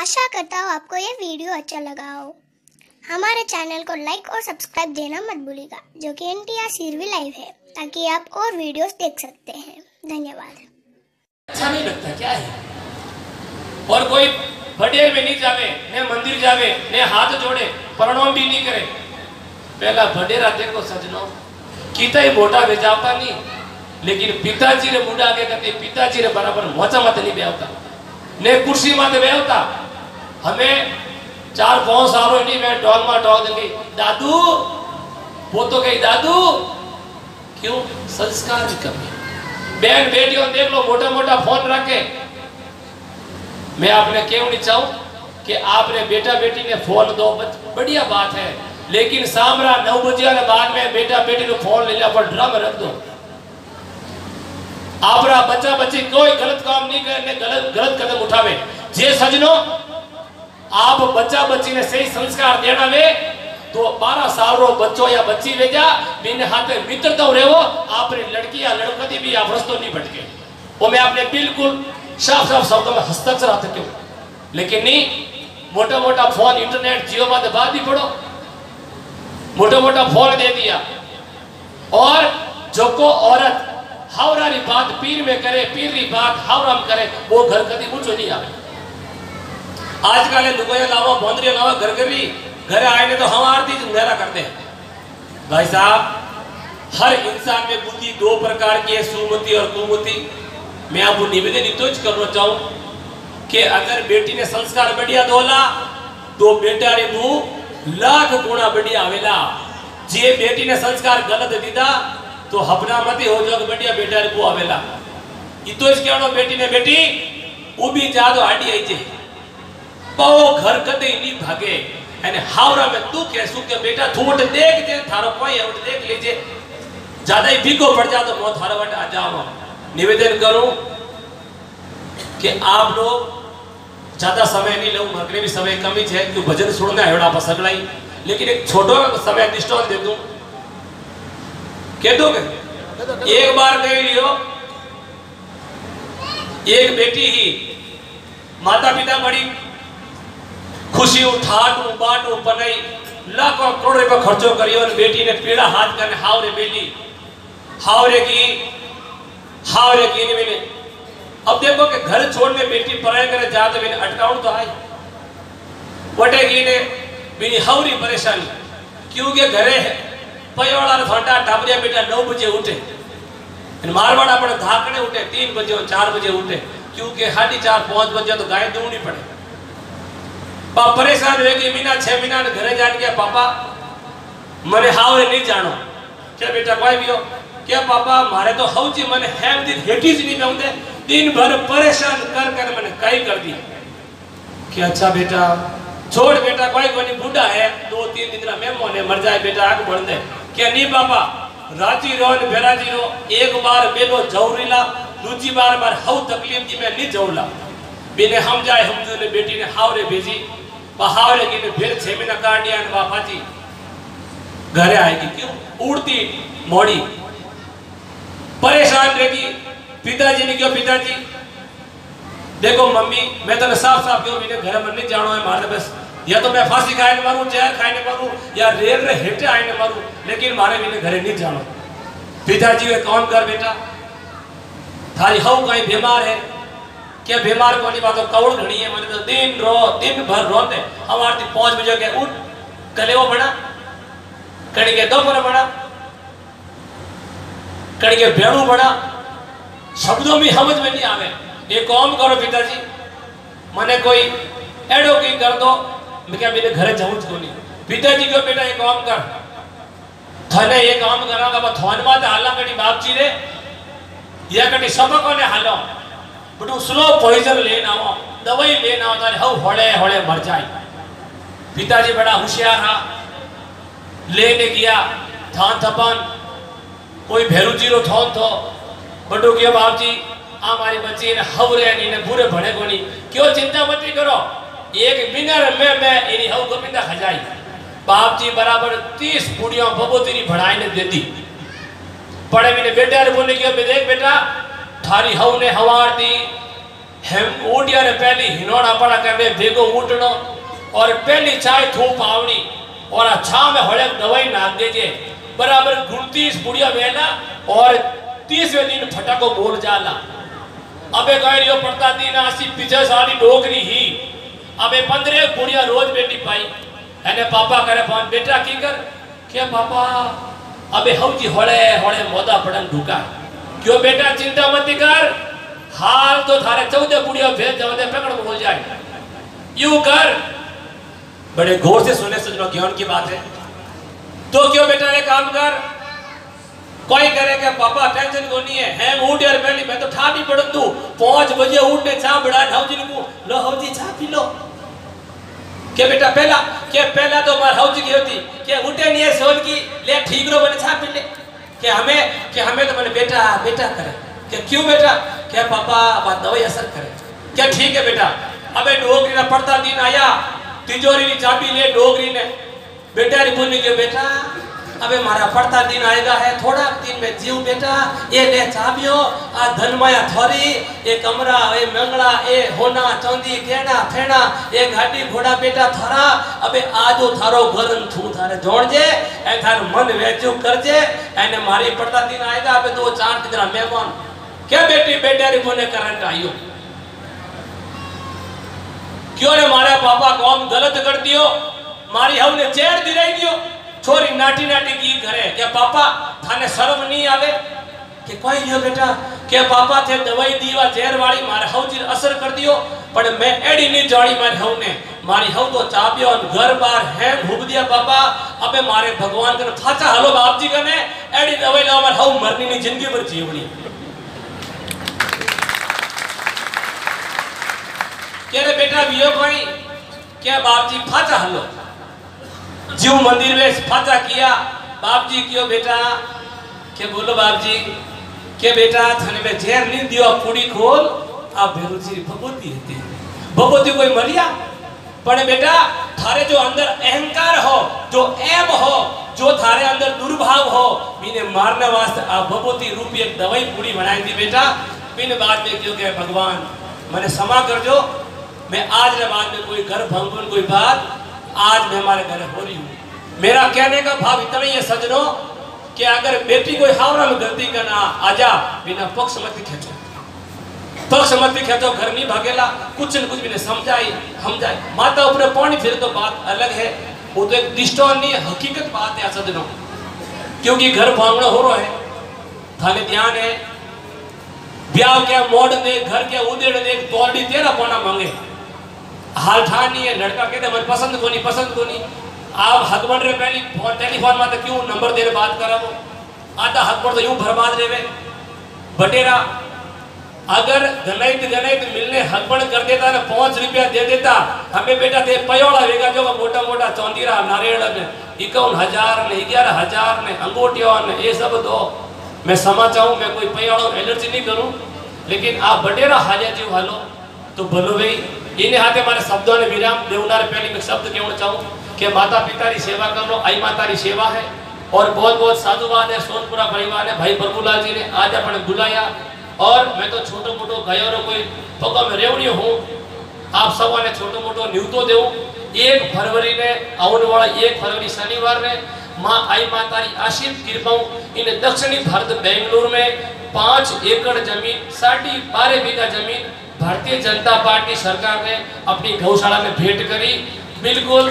आशा करता हूँ आपको ये वीडियो अच्छा लगा हो। हमारे चैनल को लाइक और सब्सक्राइब देना मत भूलिएगा, जो कि NTR सीरवी लाइव है, ताकि आप और वीडियोस देख सकते हैं। धन्यवाद। अच्छा नहीं लगता क्या है? और कोई बड़े में नहीं जावे, ने मंदिर जावे, ने हाथ जोड़े, प्रणाम भी नहीं करे। पहला बडेरा देखो सजनो, कीता ही मोटा बेजावता नहीं, लेकिन पिताजी रे मुंडा के कहते पिताजी रे बराबर मोचा मत नहीं बेवता, ने कुर्सी माते बेवता। हमें 4-5 सालों नहीं मैं डॉल मा डॉल देंगे दादू, वो तो कही दादू, क्यों? संस्कार की कमी। बहन बेटियों देख लो मोटा मोटा फोन रखे। मैं आपने क्यों नहीं चाहूं कि आपने बेटा बेटी ने फोन दो, बढ़िया बात है, लेकिन सामरा 9 बजे वाले बाद में बेटा बेटी को फोन ले लिया पर ड्रम रख दो। आपरा बच्चा बच्ची कोई गलत काम नहीं करने, गलत कदम उठावे। जे सजनो आप बच्चा बच्ची ने सही संस्कार देना वे तो 12 साल रो बच्चों या बच्ची भेजा बिन हाथ में मित्रता रहो। आपने लड़की या लड़का भी आप रस्तों नहीं भटके। वो मैं आपने बिल्कुल साफ साफ शब्दों में हस्ताक्षर आते क्यों, लेकिन नहीं मोटा मोटा फोन इंटरनेट जियो बाद बात भी पढ़ो, मोटा मोटा फोन दे दिया। और जो को औरत हावरा री बात पीर में करे, पीर री बात हावरा में करे, वो घर कभी ऊंचो नहीं आवे। आजकल लुगाया लावा बंदरिया लावा घर आए ने तो हम आरती मेरा करते हैं। भाई साहब हर इंसान में बुद्धि 2 प्रकार की है, सुमति और कुमति। मैं आपको निवेदन इतो करना चाहूं कि अगर बेटी ने संस्कार बढ़िया दोला तो बेटा रे मुंह लाख गुना बढ़िया आवेला। जे बेटी ने संस्कार गलत दीदा तो हपना मत हो जो बढ़िया बेटा रे मुंह आवेला। इतो इस कहनो बेटी ने बेटी उबी जा तो आडी आई जे बहु घर कदे नहीं भागे। यानी हावरा में तू कह सुख के बेटा थोट देख जे थारो कोई है देख लीजिए, ज्यादा ही भीगो पड़ जा तो मैं थारो वट आ जाऊं। निवेदन करूं कि आप लोग ज्यादा समय नहीं लूं, मगरे भी समय कमी है क्यों भजन सुनना है बड़ा सगलाई, लेकिन एक छोटो समय दृष्टांत दे दूं। कह दोगे एक बार कह लियो, एक बेटी ही माता पिता बड़ी खुशी ठाटू बाटू बनाई लाखों करोड़ रुपया खर्चो करियो, बेटी ने पीड़ा हाथ करने हावरे बेली हावरे की मैंने। अब देखो कि घर छोड़ने बेटी पढ़ाई करे जाते मैंने अटकाउंट तो आई वटेगी ने बिनी हावरी परेशानी, क्योंकि घरे पयोड़ा थोड़ा टाबरिया बेटा 9 बजे उठे, मारवाड़ा अपने धाकने उठे 3 बजे और 4 बजे उठे, क्योंकि 4:30-5 बजे तो गाय दूनी पड़े। पापा परेशान हुए कि महीना 6 महीना घरे जान गया, पापा मने हावरे नहीं जानो। क्या बेटा कोई भी हो क्या पापा मारे तो हाउजी मने हैम दी हेटीज नहीं बेउंदे, दिन भर परेशान कर कर मैंने कई कर दी। कि अच्छा बेटा छोड़ बेटा कोई कोई बूढ़ा है 2-3 दिन में मोने मर जाए बेटा आग बढ़ दे। क्या नहीं पापा राजी रो ने बेराजी रो, एक बार बेलो जौरीला दूसरी बार हाउ तकलीफ दी मैं नहीं जौला बिने हम जाए। हम ने बेटी ने हावरे भेजी, हावरे की ने फिर 6 महीना काट दिया। बापा जी घरे आएगी क्यों उड़ती मोड़ी परेशान रहेगी। पिताजी ने क्यों पिताजी देखो मम्मी मैं तो साफ साफ क्यों मैंने घर में नहीं जाना है, मारे बस या तो मैं फांसी खाने मारूं, जहर खाने मारूं या रेल रे हेटे आने मारूं, लेकिन मारे मैंने घरे नहीं जाना। पिताजी वे कौन कर बेटा थारी हाउ कहीं बीमार है क्या? बीमार कोनी बात कौड़ घड़ी है, मैंने तो दिन भर रोते। हमारे 5 बजे के उठ कलेवा बना कड़ी के दोपहर बना कड़ी के भेड़ू बना, शब्दों में समझ में नहीं आवे। ये काम करो पिताजी मने कोई एडो की कर दो, मैं क्या मेरे घरे जाऊं तो नहीं। पिताजी को बेटा ये काम कर थाने ये काम करागा बा थान बात हाला कड़ी बाप जी रे या कड़ी सबको ने हालो बटू स्लो पॉइजन लेना आओ, दवाई लेना आओ तारे हव होड़े होड़े मर जाए। पिताजी बड़ा होशियार हा, लेने गया थान थपान कोई भेरुजीरो थोन थो बटू क्यों बाप जी हमारी बच्ची ने हवरे ने बुरे भड़े को नहीं क्यों चिंता मत करो, एक मिनर में मैं इन्हीं हव गोविंदा खजाई। बाप जी बराबर 30 पुड़ियों बबोतरी भड़ाई ने देती पड़े मैंने बेटा रे बोले क्यों देख बेटा थारी हव ने हवार दी हम ऊटिया ने पहली हिनोड़ा पड़ा करने भेगो उठनो और पहली चाय थूप आवनी और अच्छा में हड़क दवाई नाक दीजिए बराबर 29 बुढ़िया वेला और 30वें दिन फटाको बोल जाला। अबे गैरियो पड़ता दिन आसी पीछे सारी डोगरी ही अबे 15 बुढ़िया रोज बेटी पाई एने पापा करे फोन बेटा की कर क्या पापा अबे हौजी होड़े होड़े मोदा पड़न ढुका क्यों बेटा चिंता मत कर हाल तो थारे 14 बुढ़िया भेज जाओ दे पकड़ बोल जाए यूं कर। बड़े गौर से सुने सजनों ज्ञान की बात है तो क्यों बेटा ने काम कर कोई करे क्या पापा टेंशन को नहीं है हैंग उठ यार पहले मैं तो ठाडी पड़ तू 5 बजे उठने चाह बड़ा हौजी को लो हौजी चाह पी लो क्या बेटा पहला तो मार हौजी की होती क्या उठे नहीं है सोन की ले ठीक रो बने चाह पी ले क्या हमें तो मैंने बेटा करे क्या क्यों बेटा क्या पापा बात दवाई असर करे क्या ठीक है बेटा। अबे डोगरी ना पड़ता दिन आया तिजोरी की चाबी ले डोगरी ने बेटा री बोली के बेटा अबे मारा पड़ता दिन आएगा है थोड़ा दिन में जीव बेटा ये ले चाबियो आ धनमाया थोरी ये कमरा ये मंगला ये होना चांदी केना फेना ये गाड़ी घोड़ा बेटा थारा अबे आजो थारो घरन थू थारे जोड़ जे ए थार मन वेचू कर जे एने मारी पड़ता दिन आएगा अबे 2-4 दिन मेहमान क्या बेटी बेटा री बोने करंट आयो क्यों ने मारे पापा काम गलत कर दियो मारी हमने चेड़ दी रही दियो छोरी नाटी की घरे क्या पापा थाने शर्म नहीं आवे कि कोई लियो बेटा क्या पापा थे दवाई दीवा जहर वाली मारे हौजी असर कर दियो पर मैं एडी नहीं जानी मारी हव ने मारी हव तो चाबियो घर बार है भूग दिया पापा अबे मारे भगवान कने फाचा हलो बाप जी कने एडी दवाई ला मार हव मरनी नहीं जिंदगी भर जीवनी क्या रे बेटा वियो कोई क्या बाप जी फाचा हलो जीव मंदिर में फाचा किया बाप जी क्यों बेटा क्या बोलो बाप जी क्या बेटा थाने में जहर नहीं दियो पूरी खोल आप बेरुचि भगवती कोई मरिया पर बेटा थारे जो अंदर अहंकार हो जो ऐब हो जो थारे अंदर दुर्भाव हो बिने मारने वास्ते आप भगवती रूपी एक दवाई पूरी बनाई दी बेटा बिन बाद में क्यों कहे भगवान मैंने क्षमा कर जो मैं आज ने बाद में कोई घर भंगुन कोई बात आज मैं हमारे घर हो रही हूँ। मेरा कहने का भाव इतना ही है सजनों कि अगर बेटी कोई हावड़ा में गलती करना आजा बिना पक्ष मत खेचो घर नहीं भागेला कुछ न कुछ भी समझाई हम जाए माता ऊपर पानी फिर तो बात अलग है वो तो एक दृष्टांत नहीं हकीकत बात है सजनों क्योंकि घर भागना हो रहा है थाने ध्यान है ब्याह के मोड़ दे घर के उदेड़ दे तोड़ी तेरा कोना मांगे हाल ठान नहीं है लड़का कहते मैं पसंद को नहीं आप हकबंड रे पहली टेलीफोन में तो क्यों नंबर देने बात करा वो आधा हकबंड तो यूं बर्बाद रेवे बटेरा अगर गनैत मिलने हकबंड कर देता ना 5 रुपया दे देता हमें बेटा दे पयोड़ा वेगा जो मोटा चौंदीरा नारियल ने 51,000 ने 11,000 ने अंगूठियों ने ये सब दो मैं समझ चाहूँ मैं कोई पयोड़ो एलर्जी नहीं करूँ लेकिन आप बटेरा हाजिर जीव हालो तो बोलो भाई इन्हें हाथे हमारे शब्दों ने विराम देवनार पहले मैं शब्द कहना चाहूँ कि माता पिता की सेवा कर लो आई माता की सेवा है और बहुत साधुवाद है सोनपुरा परिवार है भाई प्रभुलाल जी ने आज अपने बुलाया और मैं तो छोटो मोटो गयो कोई पगो में रेवड़ियो हूँ आप सब ने छोटो मोटो न्यूतो दे 1 फरवरी ने आने वाला 1 फरवरी शनिवार ने माँ आई माता की आशीष कृपा इन दक्षिणी भारत बेंगलुरु में 5 एकड़ जमीन 12.5 बीघा जमीन भारतीय जनता पार्टी सरकार ने अपनी गौशाला में भेंट करी बिल्कुल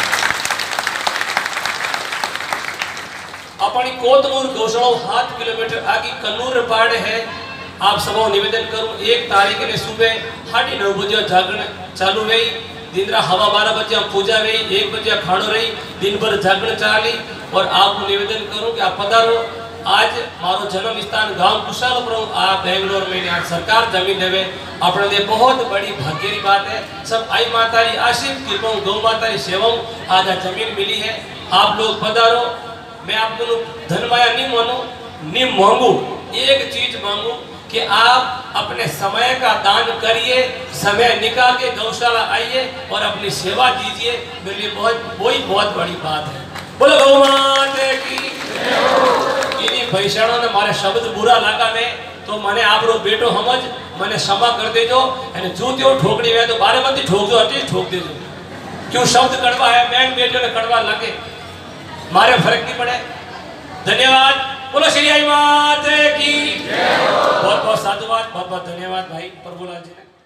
अपनी कोतमूर गौशाला 7 किलोमीटर आगे कन्नूर पाड़ है। आप सबको निवेदन करूं 1 तारीख ने सुबह 9:30 बजे जागरण चालू रही दिन रात हवा 12 बजे पूजा रही 1 बजे खाणो रही दिन भर जागरण चाली और आपको निवेदन करूं कि आप पधारो आज मारो जन्म स्थान गांव कुशालपुरम आप बेंगलोर में आज सरकार जमीन देवे अपने लिए बहुत बड़ी भाग्य की बात है। सब आई माता की आशीष कृपा गौ माता की सेवा आज जमीन मिली है आप लोग पधारो। मैं आपको धनमाया नहीं मानू नहीं मांगू एक चीज मांगू कि आप अपने समय का दान करिए समय निकाल के गौशाला आइए और अपनी सेवा दीजिए मेरे लिए बहुत बड़ी बात है। बोलो गौ माता की। इन्हीं भैंसों ने हमारे शब्द बुरा लगा में तो મને આપણો બેટો સમજ મને ક્ષમા કરી દેજો અને જો તેઓ ઠોકડી વે તો બારેમાંથી ઠોકજો અટી ઠોક દેજો क्यों शब्द कड़वा है मैन बेटो ने कड़वा लगे मारे फर्क नहीं पड़े धन्यवाद बोलो श्री आई माता की बहुत बहुत साधुवाद बहुत बहुत धन्यवाद भाई प्रभुलाल जी ने।